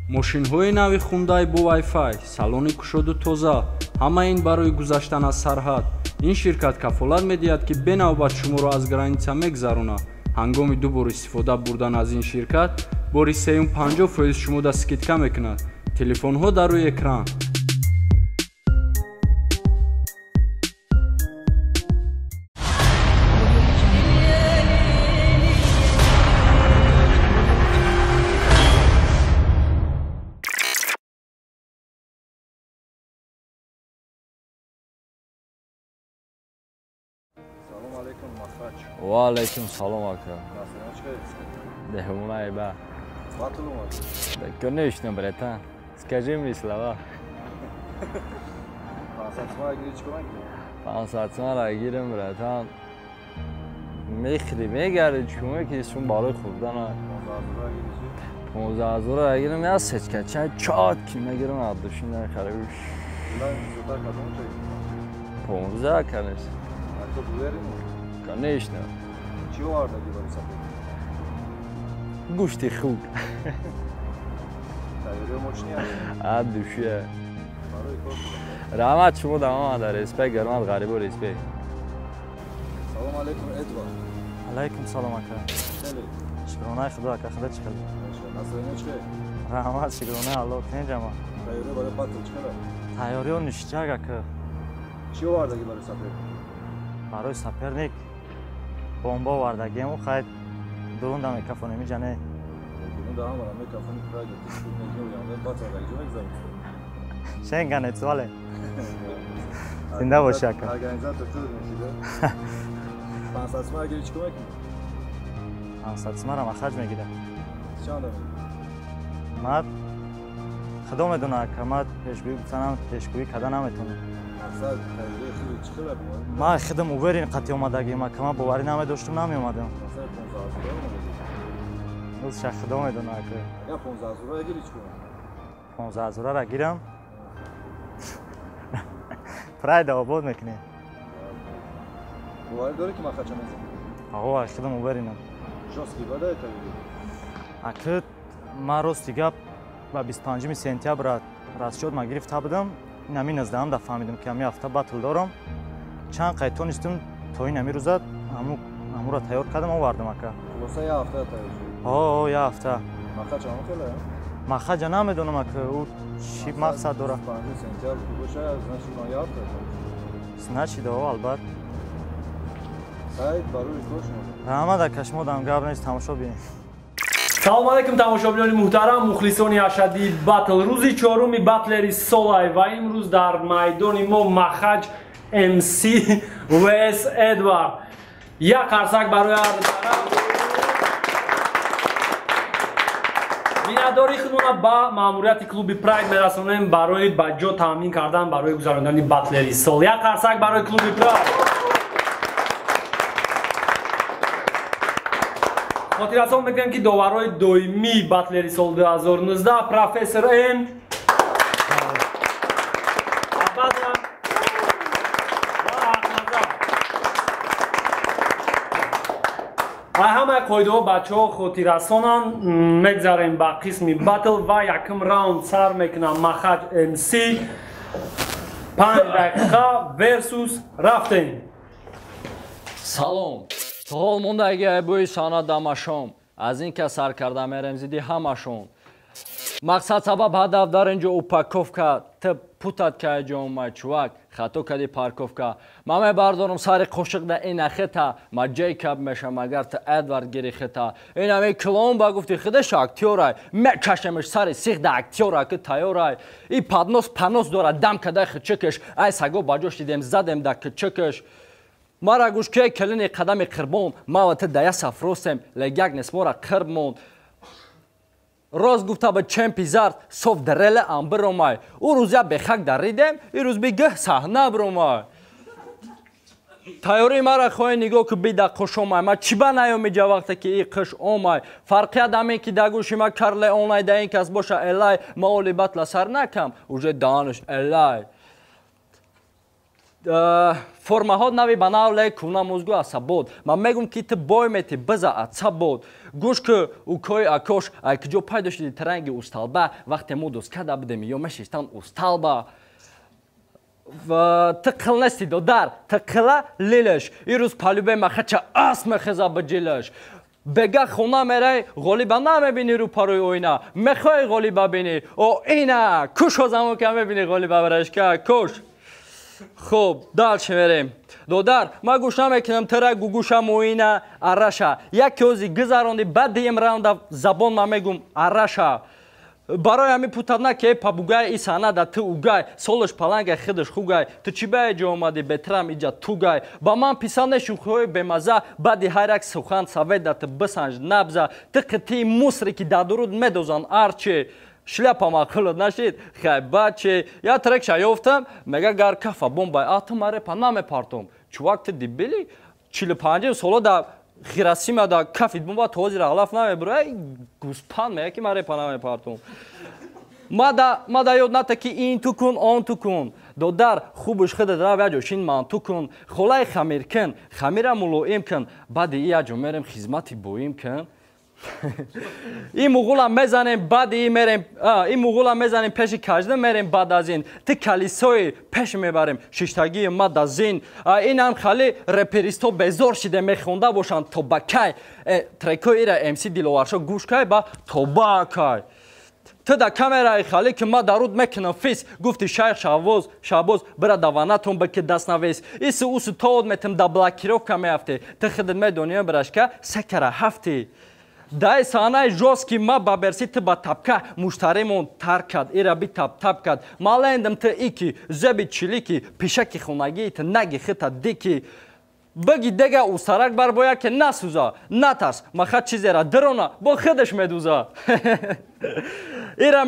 мошинҳои нави Hyundai бо Wi-Fi, салони кушоду тоза, ҳама ин барои гузаштан аз сарҳад. Ин ширкат кафолат медиҳад ки бенавбат шуморо аз граница мегзаронад. ҳангоми ду бор истифода бурдан аз ин ширкат, бори сеюм 50% шумода скидка мекунад. телефонҳо дар рӯи экран. Ва алейкум салом ака. Дехумай ба. Да, конечно, братан. Скажи мне слова. Пансатсмара гирем, братан. Мегардид шумо ки шум барои хурдан 15000 гирем, я сечка чот ки мегирем аз душина хариш. 15, конечно. Конечно. Чего орда говорится? Гушти хук. Тайре мощнее. А душе. Рахмат шумо давом ада респект гармат гарибо респект. Салом алейкум Эдвард. алейкум салом ака. Шукронаи худо ака, худо чӣ хел? Настроение чӣ? Раҳмат, шукронаи Аллоҳ. Кинҷама. Тайёрӣ барои батл чӣ қадар? Тайёриё ништак ака. Чӣ овардагӣ барои соперник? Барои соперник бомба овардагиему, хай дурунда микрофони миҷане. Дурунда ҳамара микрофони прайгет. Мегӯям, баталдаги ҷо мегзавӣ. Шенганет суале. Зинда боши ака. Организатор чӯ мешида? Пансатсма агир чӣ кӯмак мекунӣ? Пансатсмара махраҷ мегирад. Чанда мегирад? Ман худо медона ака, ман пешгӯӣ карда наметавонам. Мақсад тайёрии худи чӣ қадар бувад? Ман худам уверен қатъи омадагиам ака, ман боварӣ намедоштам, намеомадам. Масалан 15000 омадагӣ? Боз шах худо медона ака. Агар 15000 агирӣ чӣ кунам? 15000 гирам. Прайда обод мекунем. Боварӣ дорӣ ки ман хача мезанам? Аго, худам уверенам. Жостки бадай тайёрӣ? Ака, ман рости гап ба 25 сентябр расчёт ма гирифта будам. ин ҳамин 19 да фаҳмидам ки ҳамин ҳафта батл дорам. Чанд қай тонистам то ин ҳамин рӯза ҳамуро тайёр кардам, овардам ака. Хулоса я ҳафта тайёр шуд? О, я ҳафта. Махраҷ ҳама хела? Махраҷа намедонам ака, ӯ чӣ мақсад дорад? 5 сентябр боша, значит ман я ҳафта. Значит, албат. Сайт барои кор шумо. Раҳмат ака, шумо дам гап нест, тамошо бинед. салом алейкум тамошобинони муҳтарам, мухлисони ашадди батл. рӯзи чоруми батлери солай ва имрӯз дар майдони мо Махаҷ МС vs Эдвард. Як қарсак барои ҳар бинадори худмона ба маъмурияти клуби Прайд мерасонем барои ба ҷо таъмин кардан барои гузарондани батлери сол. Як қарсак барои клуби Прайд. хотиррасон мекунем ки доварои доимии батлери соли 2019 профессор М ва ҳамаи қоидаҳо бачаҳо хотиррасонанд. мегзарем ба қисми батл ва якум раунд сар мекунам. Махаҷ МС 5 дақиқа версус рафтем. Салом. Ҳол мондаги айбои санад дамашом. Аз ин ка сар карда мерем зиди ҳамашон. Мақсад сабаб ҳадаф дар инҷо упаковка. Ты путат ка ҷомай чувак. Хато кади парковка. Ма мебардорам сари қошиқ да ина хета. Ма Джейкоб мешам агар ты Эдвард гири хета. Ина ме клоун ба гуфти худаш актёрай. Мечашемш сари сих да актёра ки тайёрай. И панос дора дам кадай хичикаш. Ай саго баҷош дидем задем да кичикаш. Мара гӯш ки келини қадами қирбон. Ма ва ты да я сафросем. Легяк нес мора қирб монд. роз гуфта ба чемпи зард соф дареле амбиромай. Ӯ рӯз я бехак даридем, и рӯз бигӯҳ саҳна бромай. тайёрии мара хоҳе нигоҳ ки бида қушомай. Ма чӣ ба наёмиҷа вақте ки и қиш омай. Фарқият ҳамин ки да гӯши ма карле онлай да ин кас боша элай. Ма оли батла сар накам уже данш элай. формаҳо нави ба навле куна мозгу асабот ма мегум ки ты бой мети биза асабот гӯш ки укои акош ай киҷо пайдо шуди таранги усталба вақте мо доскада будем ё мешистан усталба ты қил нести додар ты қила лилаш ирӯз палюбе махача ас мехеза ба ҷилаш бега хона мерай ғолиба намебини рӯ парои оина мехоҳи ғолиба бини о ина куш озамон ка мебини ғолиба барашка куш хуб далчи мерем додар ма гӯш намекунам тара гугӯшам оина араша яке ӯзи гузаронди баъдиим раунда забон ма мегум араша барои ҳами путадна ке пабугай и санада ты угай солаш палангай хидаш хугай ты чӣ ба эҷа омади бетрам иҷа тугай ба ман писане шӯхиҳои бемаза баъди ҳар як сухан саведа ты бисанҷ набза ты қитии мусри ки дар дуруд медозан арчи шляпама хӯлад нашид хай баче я трекша ёфтам мега гар кафа бомбай а ты марепа намепартом чувак ты дебили 45 соло да хирасима да кафи бомба този рағлаф намебурай гуспан мега ки марепа намепартом мада ёд ната ки ин ту кун он ту кун додар хубуш хидат рав яҷо шин ман ту кун холаи хамир кун хамира мулоим кун баъди и яҷо мерем хизмати боим кун این مغولا میزنیم بعد این مغولا میزنیم پیش کجده میریم بعد از این تی کلیسای پیش میبریم ششتگی ما دزین این هم خالی رپریستو بزار شده میخونده باشن توبکای ترکای ایره امسی دیلوارشا گوش کای با توبکای تو در کامرای خالی که ما درود میکنم فیس گفتی شیخ شعباز برا دوانتون بکی دست نویس ایسو اوسو تاود میتم دا بلاکیروفکا میافتی تو خدت میدونیم براشکا سکره هفتی дай саҳнаи жоз ки ма ба берси ты ба табка муштаримон тарк кад ира би таб кад малендам ты ики зеби чилики пишаки хунагии ты наги хита дики биги дега устарак барбоя ки насӯза натарс маха чизера дирона бо хидаш медӯза ира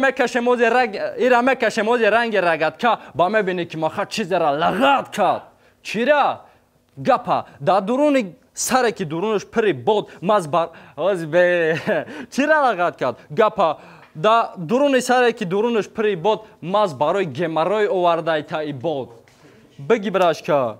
мекашем ози ранги рагатка ба мебини ки маха чизера лагат кад чира гапа дар дуруни саре ки дурунаш пири бод мазбар озбе чира лагат кард гапа да дуруни саре ки дурунаш пири бод маз барои гемарой овардай таи бод биги брашка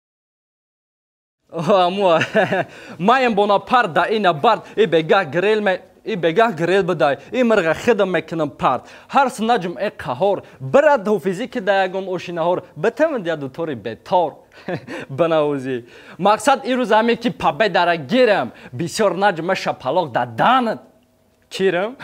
амуа маем бона пар да ина бард и бегах грел бидай и мирға хидам мекунам пард ҳарс наҷм э қаҳор бирад ҳофизӣ ки да ягон ошинаҳор битамид я дутори бетор банавӯзӣ мақсад ирӯз ҳаме ки победара гирам бисёр наҷма шапалоқ да данат чирам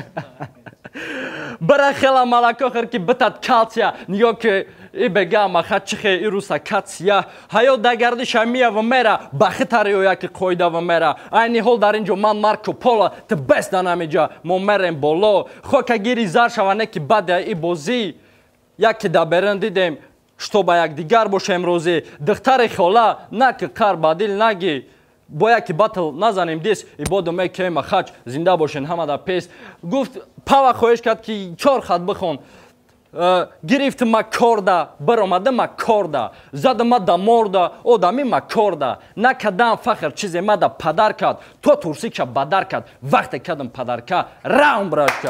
бира хела малакохир ки битад калтия нигоҳ ки и бега маха чихе ируса катсия ҳаёт да гардиша миява мера ба хитариоя ки қоидава мера айни ҳол дар инҷо ман марко поло ты беста намиҷа мо мерем боло хокагири зар шаване ки баде и бозӣ яке да берин дидем што ба якдигар бошем розӣ духтари хола на ки қар ба дил наги бо яки батл назанем дис ибоду мекема хач зинда бошен ҳамада пес гуфт пава хоҳиш кард ки 4 хат бихон гирифт макорда баромада макорда задама да морда одами макорда накадам фахр чизе мада падар кард то турсикша бадар кард вақте кадам падарка раум брашка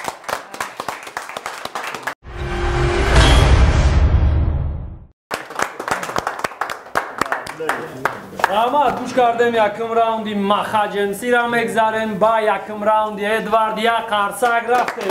Ама гӯш кардем якум раунди махаҷемсира мегзарем ба якум раунди Эдвард як қарсак рафтем.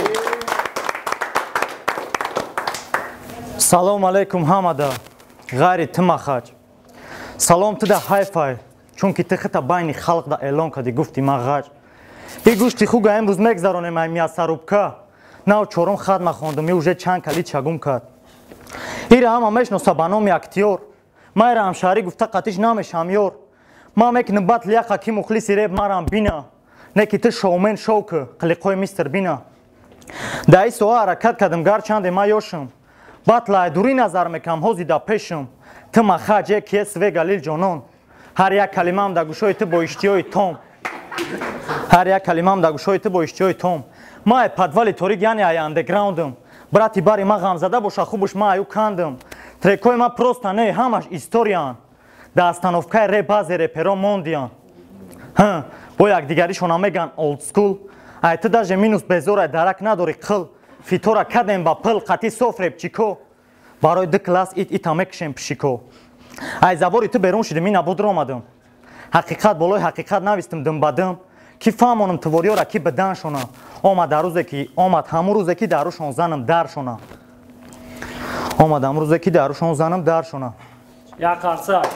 салому алейкум ҳамада ғайри ты махаҷ салом ты да ҳайфай чунки ты хита байни халқ да эълон кади гуфти мағаҷ и гӯшти хуга имрӯз мегзаронем ай миясарубка нав чорум хат махондум и уже чанд кали чагум кард ира ҳама мешноса ба номи актёр майра ҳамшаҳрӣ гуфта қатиш намешам ёр ма мекунам батл яқа ки мухлиси реп марам бина не ки ты шоумен шоу ки қилиқҳои мистр бина да и соа ҳаракат кардам гарчанде ма ёшам батлай дурӣ назар мекам ҳози да пешам ты махаҷ е ки све галил ҷонон ҳар як калимаам да гӯшои ты бо иштиёи том ҳар як калимаам да гӯшои ты бо иштиёи том ма е падвали торик яъне ай андеграундам брати бари ма ғамзада боша хубуш ма аю кандам трекҳои ма просто не ҳамаш историян да остановкаи реп баъзе реперо мондиян бо якдигаришона меган олдскул ай ты даже минус безор ай дарак надори қил фитора кадем ба пил қатӣ соф репчико барои ду класс ита мекушем пишико ай забори ту берун шидим ин абудро омадам ҳақиқат болои ҳақиқат навистим дум ба дум ки фаҳмонам твориёра ки биданшона омад дар рӯзе ки омад ҳамун рӯзе ки дарушон занам даршона омад ҳамун рӯзе ки дарушон занам даршона як қарсак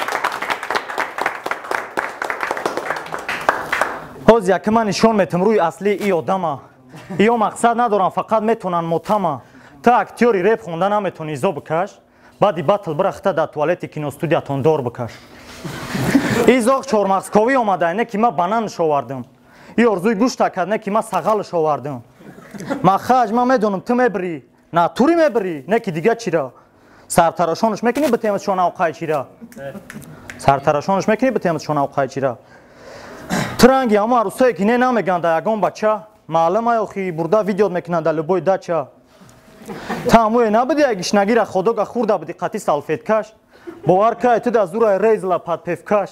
ҳоз яки ман нишон метам рӯи аслии и одама ё мақсад надорам фақат метонан мотама ту актёри реп хонда наметони изо бикаш баъди батл бирахта дар туалети киностудиятон дор бикаш изоғ чормағзковӣ омадай не ки ма бананш овардам и орзуи гӯшта кард не ки ма сағалш овардам махаҷ ма медонам ту мебирӣ на тури мебирӣ не ки дига чира сартарашонаш мекунӣ битемат шона оқай чира сартарашонаш мекунӣ битемат шона оқай чира ту ранги ҳамо арӯсое ки не намеган да ягон бача маълума охи бурда видео мекунанд да любой дача та ҳамое набуди як гишнагира ходога хурда буди қати салфеткаш бовар кай ту да зурай резла падпевкаш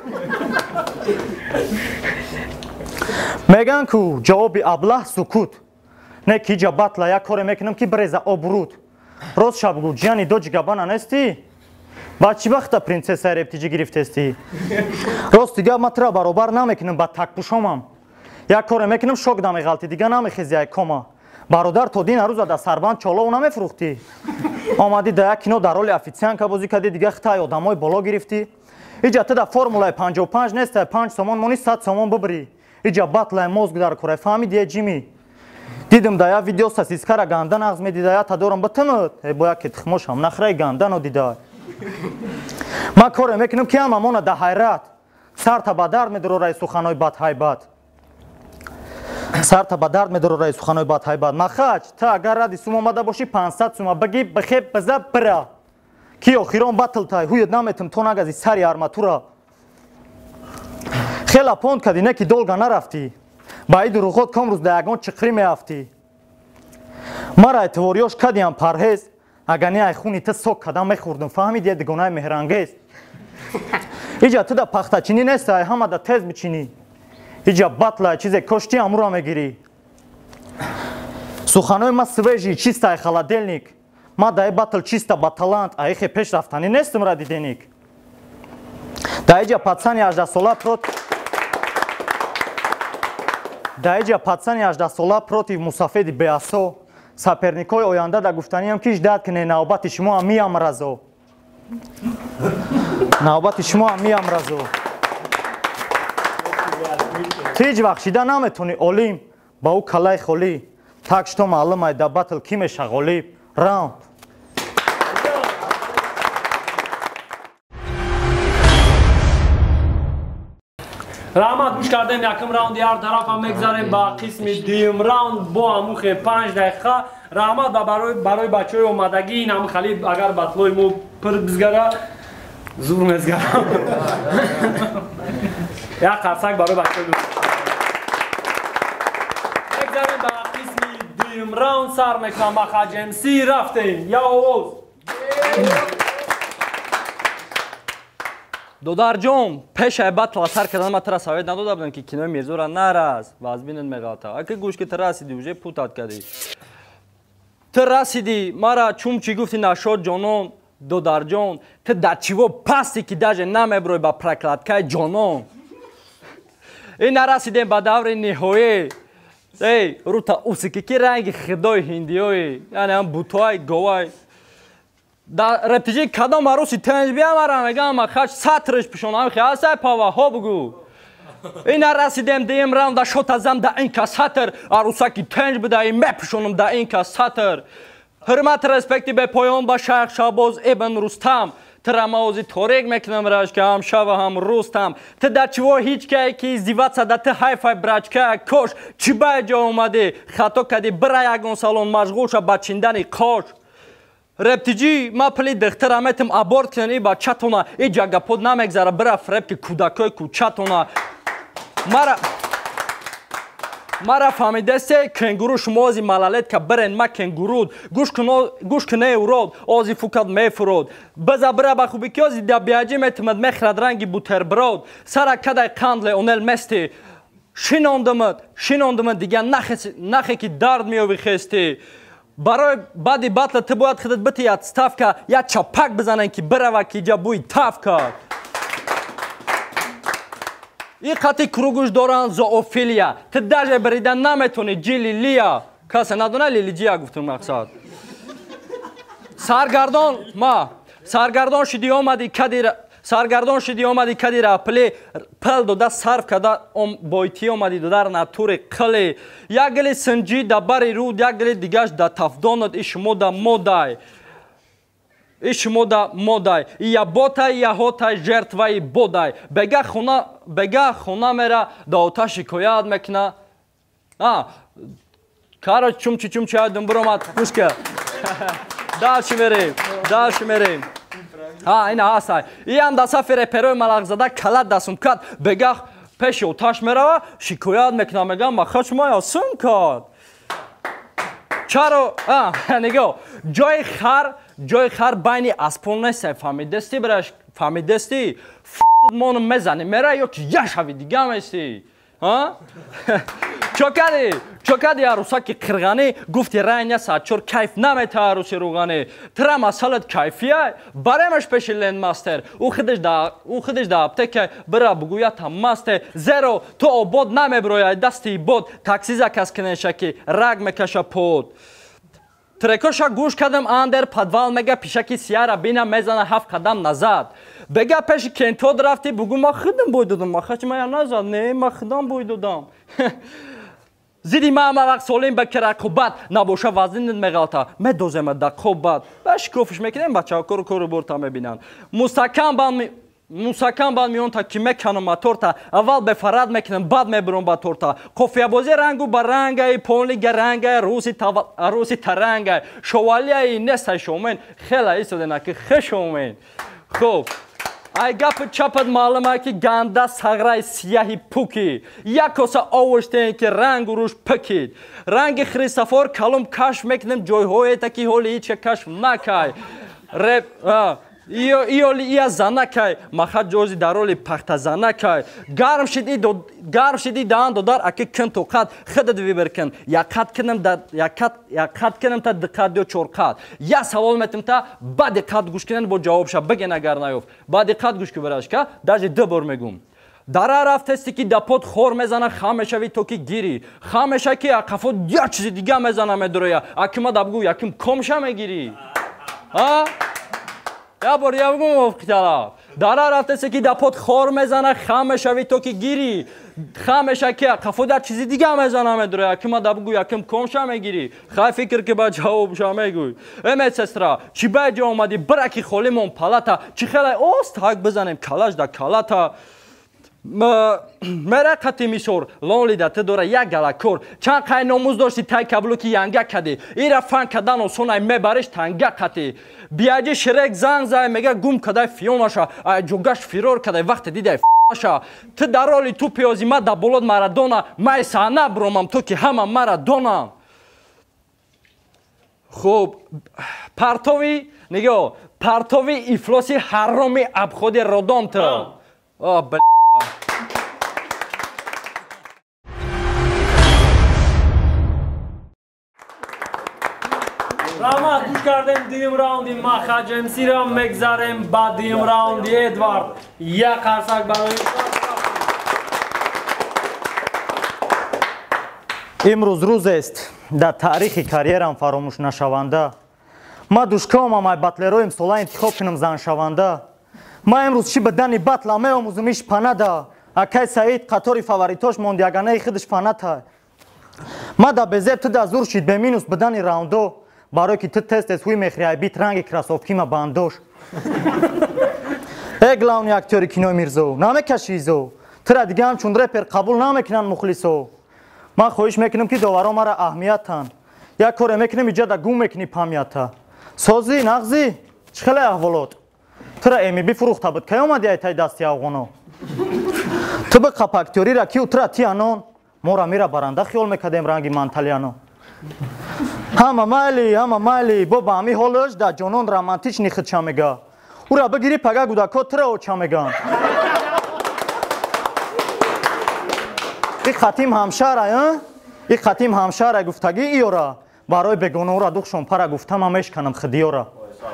меган ку ҷавоби аблаҳ сукут не ки иҷа батла як коре мекунам ки биреза обруд рост шабгу ҷияни до ҷигабана нестӣ баъд чӣ вақта принсессаи рептиҷӣ гирифтестӣ рости гап ма тура баробар намекунам ба такпӯшомам як коре мекунам шок намеғалти дига намехези як кома бародар то дина рӯза да сарбанд чолову намефурӯхтӣ омадӣ да як кино дар роли офитсианка бозӣ кардӣ дига хитай одамои боло гирифтӣ иҷа ту да формулаи 55 нестай 5 сомон монӣ 100 сомон бибирӣ иҷа батлаи мозг дар кора фаҳмидия ҷими дидим да як видео сосискара гандан нағз медида я та дорам батамад бо яке тухмошам нахраи гандано дида ма коре мекунам ки ҳама мона да ҳайрат сарта ба дард медорораи суханои бадҳайбат сарта ба дард медорораи суханои бадҳайбат махаҷ та агар ради сум омада бошӣ 500 сума бигӣ бихеб биза бира ки охирон батлтай ҳуят наметам то нагази сари арматура хела понд кардӣ не ки долга нарафтӣ ба иду руғот комрӯз да ягон чиқрӣ меафтӣ мара эътивориёш кардиам парҳез агар не ай хуни ту сок кардам мехӯрдам фаҳмидӣ я дигонаи меҳрангез иҷа ту да пахтачинӣ нестай ҳама да тез бичинӣ иҷа батлай чизе коштӣ амура мегирӣ суханои ма свежи чистай холодильник ма даи батл чиста ба талант а ихе пеш рафтанӣ нестам ради деник да иҷа пацани 18 сола да иҷа пацани 18 сола против мусафеди беасо саперникҳои оянда да гуфтаниам ки ждат кине навбати шумоам миям разо навбати шумоам миям разо ту ҳеҷ вақт шида наметонӣ олим ба ӯ калаи холӣ так што маълумай да батл ки меша ғолиб раунд раҳмат гӯш кардем якум раунди ҳар тарафа мегзарем ба қисми дуюм раунд бо ҳамухе 5 дақиқа раҳмат барои бачаҳои омадагӣ ин ҳам хали агар батлои мо пир бизгара зур мезгарам як қарсак барои бачаҳои мегзарем ба қисми дуюм раунд сар мекунам махаҷ МС рафтем я овоз додарҷон пешаи батла сар кардан ма тура совет надода будам ки кинои мирзора нарас вазбинат меғалта аки гӯш ки ту расиди уже путат кардӣ ту расиди мара чум чӣ гуфти нашод ҷонон додарҷон ту дар чиво пасти ки даже намеброи ба прокладкаи ҷонон ин нарасидем ба даври ниҳоӣ рута усики ки ранги хидои ҳиндиёи яъне ҳам бутои говай дар рептиҷи кадом аруси тенҷ биямара мегам махаҷ сатрш пишонам хиасай паваҳо бугу ина расидем дуюм раунда шотазам да инка сатр арусаки тенҷ буда и мепишонам да инка сатр ҳурмат респекти бепоён ба шайх шабоз ибн рустам тирамаози торик мекунам раш ки ҳам шава ҳам рустам ту дар чиво ҳичкае ки издиватса да ту ҳайфай брачкая кош чӣ ба ҷо омадӣ хато кардӣ бира ягон салон машғул ша ба чиндани кош рептиҷӣ ма пили духтара метам аборт кунӣ ба чатона иҷа гапот намегзара бира фреб ки кӯдакои кӯчатона мара фаҳмидесте кенгуру шумо ози малалет ка бирен ма кенгуруд гӯш кунеи урод ози фукат мефурод биза бира ба хубӣ ки ози дабиаҷӣ метамад мехӯрад ранги бутерброд сара кадай қанд леонел мести шинондамад дига нахе ки дард меёви хести برای بعد باتل تو باید خودت بتی اتستافکا یا چپک بزنن که برای که جا بوی تافکا این قطعی کروگوش دارن زوفیلیا تو درجه بریدن نمیتونی جیلی لیا کسی ندونه لیلی جیا گفتم مقصد سرگردان شدی آمدی کدی را پل دو دست صرف کده بایتی آمدی دو در نطور قلی یک گلی سنجی دا بری رود یک گلی دیگش دا تفدانت ایش مودای یا بوتای یا هوتای جرتوی بودای بگه خونه میره دا اوتا شکایت میکنه کارا چومچی آدم برامد مشکل داشت میریم این هستای این هم دسته فیره پیروی ملق زده کلت دستم کد بگه پیش اوتاش میره شکایت میکنه میگم ما خشم یا سون کد چرا نگو جای خر بینی اسپون نیست فهمیدستی برش فهمیدستی مونو میزنی میره یا که یه شوی دیگه میستی چو کدی عروسا که قرغانی گفتی رای نیست چور کیف نمیته عروسی روغانی ترا مسئلت کیفیه برایمش پیش لند ماستر او خودش دا اپتک برا بگوید هم ماسته زیرو تو آباد نمیبروی دستی بود تاکسیزه کس کنشه که رگ میکشه پود ترکوشا گوش کردم اندر پدوال میگه پیشکی سیاره بینم میزنه 7 قدم نزد بگه پیش کنتود رفتی بگو ما خودم بوی دادم ما خچ ما نزد نه ما خودم بوی دادم زیدی ما وقت سولیم بکره کوبات نباشه وزن میغلطه میدوزم در کوبات باش کوفش میکنیم بچه‌ها کورو برتا میبینن موسکان بان میون تا که میکنم موتور تا اول به فراد میکنم بعد میبرم با تورتا قفیه بازی رنگو با رنگای پونلی رنگای روسی ترنگای شوالیه نیست شومن خیلی ایستاده نه که خشومن خوب ای گپ چپت معلومه که گنده سغرای سیاهی پوکی یک کاسه آوشتین که رنگ روش پکید رنگ خریستفار کلم کشف میکنم جایهای تا که حالی هیچ کشف نکای ия занакай махат ҷози дароли пахта занакай гарм шиди даан додар аки кин тоқат хидат виберкин як қат кинам та диққат ё чорқат я савол метим та ба диққат гӯш кинан бо ҷавобша бигин агар наёфт ба диққат гӯш ки барашка даже ду бор мегӯм дара рафтасти ки дапот хор мезана хамешави то ки гирӣ хамеша ки ақафот як чизи дига мезана медуроя акима дабгӯ яким комша мегирӣ یا بار یا بگم افکتالا داره رفته که دپوت خور میزنه خم شوی تو که گیری خمشه که قفو در چیزی دیگه میزنه میداره که ما دبگو یکم کمشه میگیری خواهی فکر که با جواب شا میگوی امید سسترا چی باید جا اومدی برکی خولیمون پلاتا چی خیلی اوست حق بزنیم کلاش در کلاتا میره قطعی میشور لونلی ده داره یک گلکور چند قای ناموز داشتی تای کبلو که ینگه کدی ایره فن کدن و سونای میبرش تنگه قطعی بیاجی شرک زنگ زای میگه گم کدای فیوناشا جوگش فیرور کدای وقت دیده فاشا تو در حالی تو پیازی ما در بولاد مارادونا مای سانه برومم تو که همه مارادونا خوب پرتوی نگه پرتوی افلاسی حرامی ابخودی رودان تو رحمت گوش کردیم دیم راوندی مخرج امسی را مگذاریم با دیم راوندی ادوارد یک قرصک برای امروز روز است در تاریخ کاریرم فراموش نشونده ما دوشکام مای باتلرو امسالا انتخاب کنم زن شونده ما امروز چی بدنی باتل میآموزمش پنده اکای سعید قطاری فاوریتاش موند یگانه خودش فنته ما در بزر تو در زور شید به مینوس بدنی راوندو برای که تو تست از هوی مخریای بیت رنگ کراسوفکی ما باندوش اگلاون یک تیوری کینوی میرزو نامه کشیزو ترا دیگه هم چون رپر قبول نمیکنن مخلصو من خواهش میکنم که دوارا مرا اهمیتن یک کار میکنم ایجا در گوم میکنی پامیتا سازی نغزی چخلی احوالات ترا ایمی بفروخته بود که اومدی ایتای دستی افغانو تو به قپکتوری را کیو ترا تیانون مورا میرا برنده خیال میکدیم رنگی منتلیانو همه مالی با بامی حالش در جانون رمانتیش نیخد چا میگه او را بگیری پگه گودکا ترا او چا میگن این ختیم همشهره این ختیم همشهره گفتگی ایورا барои бегонаора духшон пара гуфтам мешканам хидиёра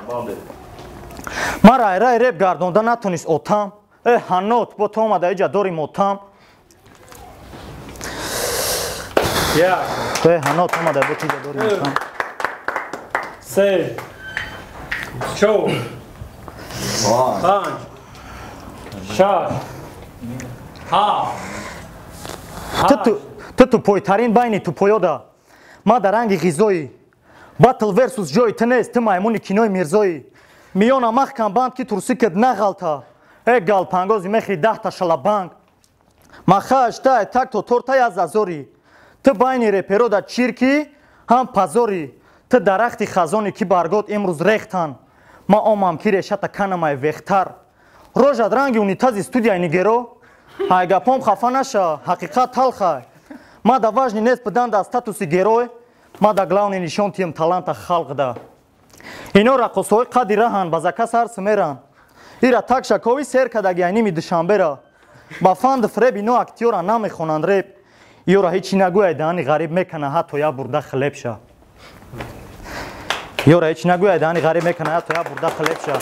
мара айраи реп гардонда натонист отам ҳанот бо то омада иҷа дори мотам ҳанот омада бо иҷа дори мотам 3 4 5 6 7 ту тупойтарин байни тупоёда ма дар ранги ғизоӣ батл версус ҷои ту нест ту маймуни кинои мирзоӣ миёна маҳкам банд ки турсикет нағалта галпангози мехри 10 та шалабанг махаш тай так то тортай аз азори ту байни реперода чирки ҳам пазори ту дарахти хазони ки баргот имрӯз рехтан ма омам ки решата канамай вехтар рожад ранги унитази студияи нигеро ҳай гапом хафа наша ҳақиқат талхай ма да важни нест бидан да статуси герой ма да главни нишон тием таланта халқда ино рақосҳои қадди раҳан ба закас арс меран ира так шакови сер кадаги айними душанбера ба фанд фреб ино актёра намехонанд реп ёра ҳечи нагӯяй даҳани ғариб мекана ҳатто як бурда хлебша ёра ҳеч нагӯяй даҳани ғариб мекана ҳатто як бурда хлебша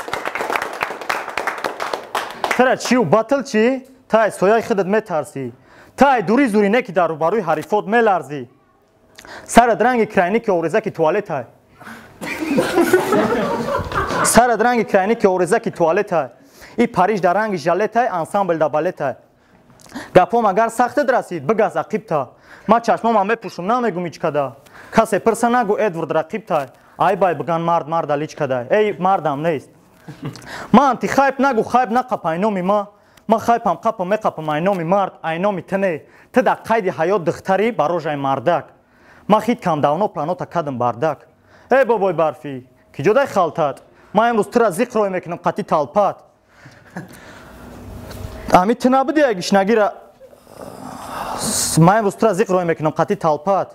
тара чию батл чи тай сояи худат метарсӣ тай дури зури не ки дар рӯбарӯи ҳарифот меларзӣ сарат ранги крайники орезаки туалетай сарат ранги крайники орезаки туалетай и париж дар ранги жалетай ансамбл да балетай гапом агар сахтат расид бигаз ақибта ма чашмома мепӯшум намегум ичкада касе пирса нагӯ эдвард рақибтай ай бай биган мард марда личкадай эй мардам нест ма антихайп нагӯ хайп нақап айноми ма хайпам қапам меқапам айноми мард айноми тане ту дар қайди ҳаёт духтарӣ ба рожаи мардак ма хиткам давно планота кадам бардак бобои барфӣ ки ҷодай халтат ма имрӯз тура зиқ рой мекунам қатъи талпат ами ту набуди агишнагира ма имрӯз тура зиқ рой мекунам қатъи талпат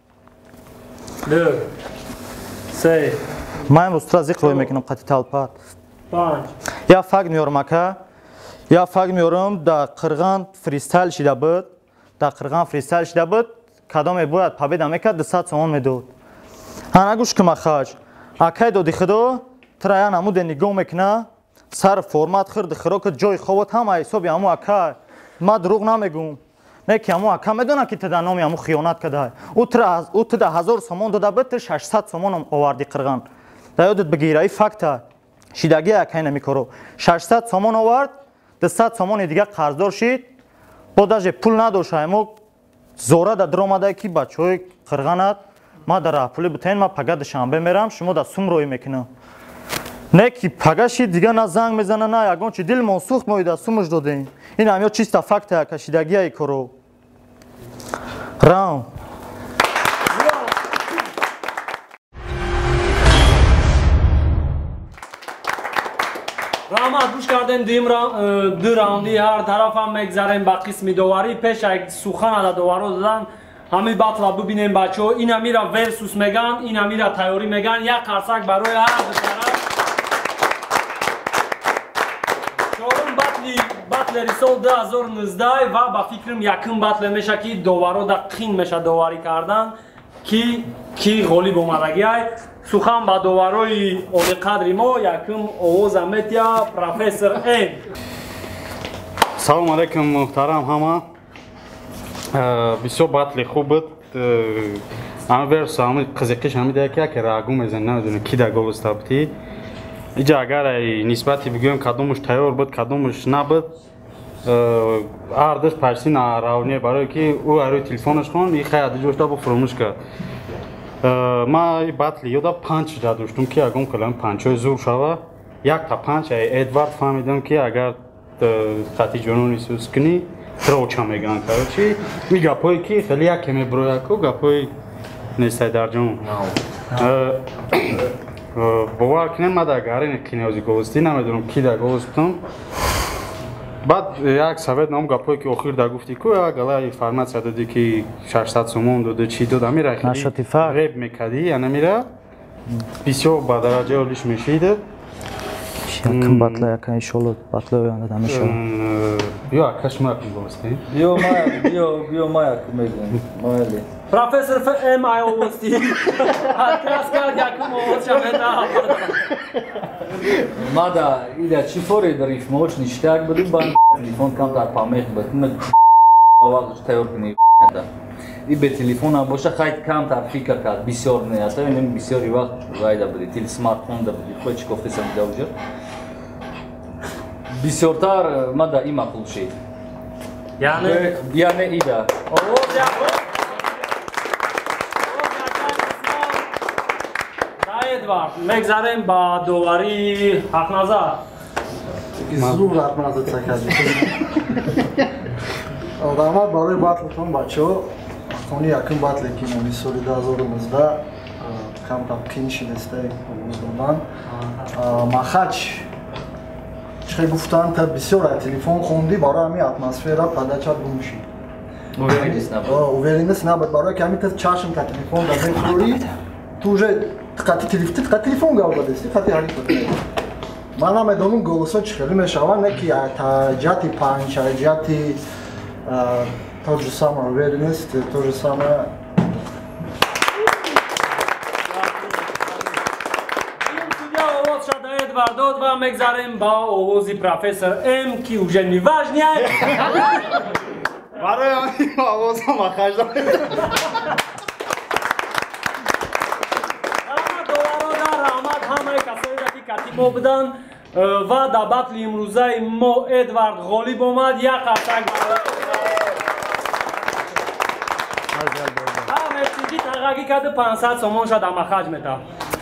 ма имрӯз тура зиқ рой мекунам қатъи талпат я факт меёрам ака я факт меёрам дар қирған фристайл шида буд дар қирған фристайл шида буд кадоме бояд победа мекард 200 сомон медод ана гӯш кума хаш акай доди худо тура я намуде нигоҳ мекуна сар формат хирди хирокат ҷои ховот ҳама ҳисоби ҳаму акай ма дурӯғ намегӯм не ки ҳаму ака медона ки ту дар номи ҳаму хиёнат кадай ӯ ту да 1000 сомон дода буд ту 600 сомонам оварди қирған дар ёдат бигира и факта шидагия акай намекоро 600 сомон овард 200 сомони дига қарздор шид бо даже пул надошт ҳаймо зора да дромадай ки бачаҳои қирғанат ма дар раҳпули бутаин ма пага душанбе мерам шумо да сум роӣ мекунам не ки пага шид дига на занг мезана на ягон чи дилмон сӯхт мо ида сумаш додем ин ҳамё чиста факта кашидагияи коро раунд раҳмат гӯш кардем ду раунди ҳар тарафам мегзарем ба қисми доварӣ пеш як сухан ада доваро додан ҳамин батла бубинем бачаҳо ин ҳамира версус меган ин ҳамира тайёрӣ меган як қарсак барои ҳар ду тараф чорум батлери сол 2019 ва ба фикрам якум батле меша ки доваро да қин меша доварӣ кардан ки ғолиб омадагиай сухан ба доварои олиқадри мо якум овоза метия профессор н салому алейкум муҳтарам ҳама бисёр батли хуб буд ҳама верс ҳама қызиқиш ҳамида ки яке рагу мезан намедонам ки дар голос табти иҷа агар нисбати бигӯям кадомаш тайёр буд кадомаш набуд ҳар душт пайси наравне барое ки ӯ арӯи телефонаш хон и хай адиҷошта бо фуромӯш кард ма батли ёда панч да доштум ки ягон калам панчҳои зур шава якта панч эдвард фаҳмидам ки агар қатъи ҷонони сӯз кунӣ троча меган корочи ми гапҳое ки хеле яке меброяку гапҳои нестай дар ҷон бовар кунем ма дар гарини кинози голостӣ намедонам ки дар голос бутам баъд як совет нам гапҳое ки охир дар гуфтӣ ку гала информатсия додӣ ки 600 сомон дода чи дод амира реп мекардӣ анамира бисёр ба дараҷаи олиш мешида якум батла яка иншолло батла оянда дамеша ё ака шумо якум голостӣ биё ма якум мегӯям майли پروفسور ام آیوستی هست کرد یکم آواز شمه مادا ایده چی فوری دریف موش نشتاق بدیم با تلفن کم در پامیخ بدیم آواز تیار کنی ای به تلفن هم باشه خیلی کم تر فکر کرد بسیار نه اصلا اینم بسیاری وقت وایده بدی تل سمارت فون ده بدی خود چی گفته سم دوجه بسیارتر مادا این مقبول شید یعنی ایده ادوارد مگذاریم با دوباری حق نظر زور حق نظر تکرد آدمات برای بطلتون بچه ها خونی یکم بطل که نمی سولی 2019 کم قیم شدسته بودن مخچ چه گفتن تا بسیار تلفن خوندی برای همی اتمسفیره پدچت گمشی اوورینس نبود برای کمی تا چشم تا تلفن دازه فلوری توجه تلفن گاو بدستی خطی حالی کنید من هم ادامون گلوسا چه خیلی میشوان نکی تا جاتی پنج جاتی تو же самое уверенность, то же самое. Эдвардо два мегзарем ба овози профессор М ки уже не важнее. برای آوازم آخرش دارم رحمت همه کسایی را که کتیبا بدن و در بطل امروزه ما ادوارد غالب آمد یک قطعه همه چیزی تقاقی کرده 500 سومون شد اما خرج میتم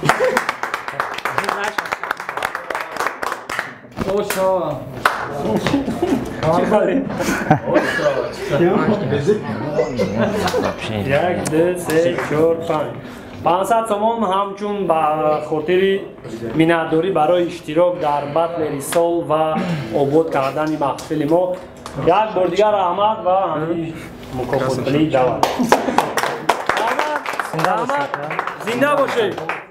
یک دو سه چهار پنج 500 سومون همچون با خاطر مینتداری برای اشتراک در بطل ریسال و آباد کردن محفل ما یک بار دیگر رحمت و همین مکافات پلی دعوت زنده باشید